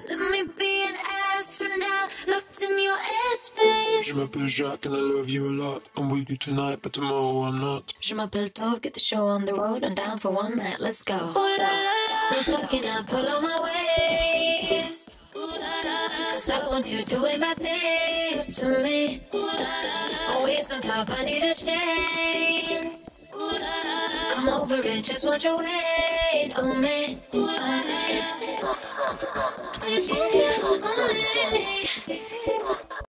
Let me be an astronaut, locked in your airspace. Je m'appelle Jacques and I love you a lot. I'm with you tonight, but tomorrow I'm not. Je m'appelle Tove, get the show on the road. I'm down for one night, let's go. Ooh la la, no talking, I pull on my waist. Ooh la la, 'cause I want you doing my things to me. Ooh la la, always on top, I need a chain. Ooh la la, I'm over it, just want your weight on me. Ooh la la, I just want you on me.